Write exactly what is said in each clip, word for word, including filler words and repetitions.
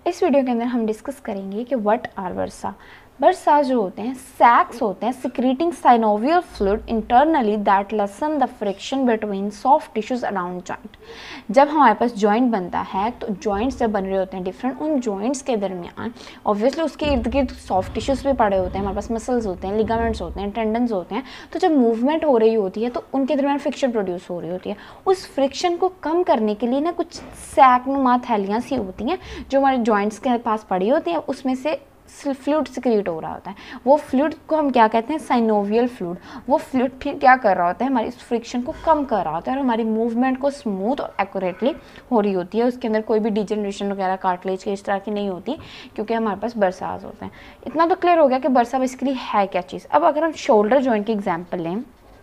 इस वीडियो के अंदर हम डिस्कस करेंगे कि व्हाट आर बर्सा। बर्सा जो होते हैं सैक्स होते हैं secreting synovial fluid internally that lessen the friction between soft tissues around joint. जब हमारे पास जॉइंट बनता है तो जॉइंट्स जब बन रहे होते हैं डिफरेंट, उन जॉइंट्स के दरमियान ऑब्वियसली उसके इर्द गिर्द सॉफ्ट टिश्यूज भी पड़े होते हैं, हमारे पास मसल्स होते हैं, लिगामेंट्स होते हैं, टेंडन्स होते हैं। तो जब मूवमेंट हो रही होती है तो उनके दरमियान फ्रिक्शन प्रोड्यूस हो रही होती है। उस फ्रिक्शन को कम करने के लिए ना कुछ सैकनुमा थैलियाँ सी होती हैं जो हमारे जॉइंट्स के पास पड़ी होती हैं, उसमें से फ्लूइड सिक्रीट हो रहा होता है। वो फ्लूइड को हम क्या कहते हैं, साइनोवियल फ्लूइड। वो फ्लूइड फिर क्या कर रहा होता है, हमारी इस फ्रिक्शन को कम कर रहा होता है और हमारी मूवमेंट को स्मूथ और एक्यूरेटली हो रही होती है। उसके अंदर कोई भी डिजनरेशन वगैरह कार्टिलेज के इस तरह की नहीं होती, क्योंकि हमारे पास बर्साज होते हैं। इतना तो क्लियर हो गया कि बर्सा बेसिकली है क्या चीज़। अब अगर हम शोल्डर जॉइंट की एग्जाम्पल लें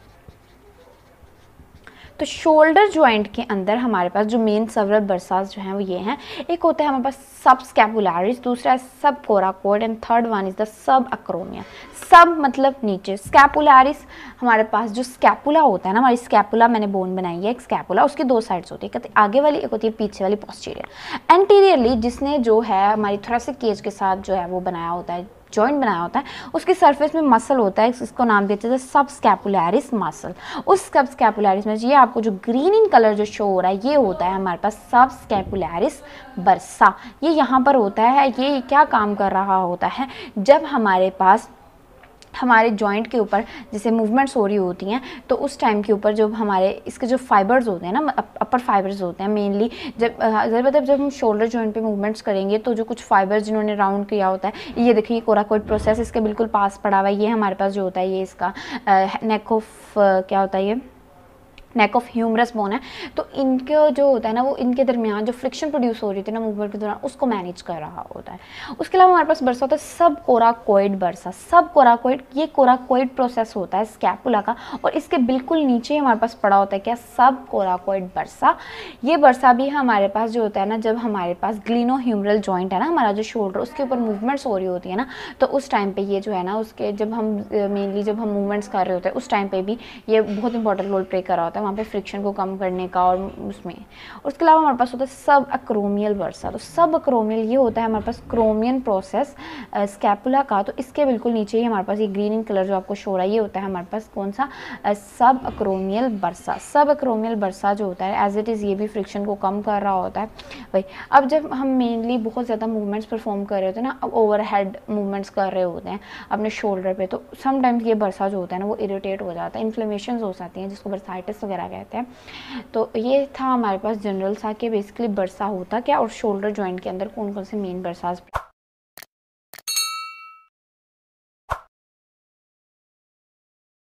तो शोल्डर जॉइंट के अंदर हमारे पास जो मेन सेवरल बर्सास जो हैं वो ये हैं। एक होता है हमारे पास सब स्कैपुलरिस, दूसरा है sub coracoid and third one is the sub acromial. सब मतलब नीचे, स्कैपुलरिस हमारे पास जो स्कैपुला होता है ना, हमारी स्कैपुला मैंने बोन बनाई है, एक स्कैपुला उसकी दो साइड्स होती है, आगे वाली एक होती है पीछे वाली पोस्टीरियर। एंटीरियरली जिसने जो है हमारी थोरेसिक केज के साथ जो है वो बनाया होता है, जॉइंट बनाया होता है, उसकी सरफेस में मसल होता है, इसको नाम देते हैं सब स्कैपुलरिस मसल। उस सब स्कैपुलरिस में ये आपको जो ग्रीन इन कलर जो शो हो रहा है ये होता है हमारे पास सब स्कैपुलरिस बर्सा। ये यहाँ पर होता है। ये क्या काम कर रहा होता है, जब हमारे पास हमारे जॉइंट के ऊपर जैसे मूवमेंट्स हो रही होती हैं तो उस टाइम के ऊपर जो हमारे इसके जो फाइबर्स होते हैं ना, अपर फाइबर्स होते हैं मेनली, जब मतलब जब हम शोल्डर जॉइंट पे मूवमेंट्स करेंगे तो जो कुछ फाइबर्स जिन्होंने राउंड किया होता है, ये देखिए कोराकोइड प्रोसेस इसके बिल्कुल पास पड़ा हुआ है। ये हमारे पास जो होता है ये इसका नेक ऑफ क्या होता है, ये नेक ऑफ ह्यूमरस बोन है। तो इनके जो होता है ना वो इनके दरमियान जो फ्रिक्शन प्रोड्यूस हो रही थी ना मूवमेंट के दौरान, उसको मैनेज कर रहा होता है। उसके अलावा हमारे पास बर्सा होता है sub coracoid bursa. Sub coracoid, ये कोराकोइड प्रोसेस होता है स्कैपुला का, और इसके बिल्कुल नीचे हमारे पास पड़ा होता है क्या, सब कोराकोइड बर्सा। ये बर्सा भी हमारे पास जो होता है ना, जब हमारे पास ग्लिनो ह्यूमरल जॉइंट है ना, हमारा जो शोल्डर, उसके ऊपर मूवमेंट्स हो रही होती है ना, तो उस टाइम पे ये जो है ना उसके जब हम मेनली जब हम मूवमेंट्स कर रहे होते हैं उस टाइम पे भी ये बहुत इंपॉर्टेंट रोल प्ले कर रहा होता है वहाँ पे फ्रिक्शन को कम करने का। और उसमें उसके अलावा हमारे पास होता है सब अक्रोमियल बर्सा। तो सब अक्रोमियल ये होता है हमारे पास क्रोमियन प्रोसेस स्कैपुला का। तो इसके बिल्कुल नीचे ही हमारे पास ये ग्रीन इन कलर जो आपको शो रहा है ये होता है हमारे पास कौन सा, सब अक्रोमियल बर्सा। सब अक्रोमियल बर्सा जो होता है एज इट इज़ ये भी फ्रिक्शन को कम कर रहा होता है भाई। अब जब हम मेनली बहुत ज़्यादा मूवमेंट्स परफॉर्म कर रहे होते हैं ना, अब ओवर हेड मूवमेंट्स कर रहे होते हैं अपने शोल्डर पे, तो समटाइम्स ये बर्सा जो होता है ना वो इरिटेट हो जाता है, इन्फ्लेमेशन हो जाती हैं जिसको बर्साइटिस वगैरह कहते हैं। तो ये था हमारे पास जनरल सा कि बेसिकली बर्सा होता क्या और शोल्डर जॉइंट के अंदर कौन कौन से मेन बर्सास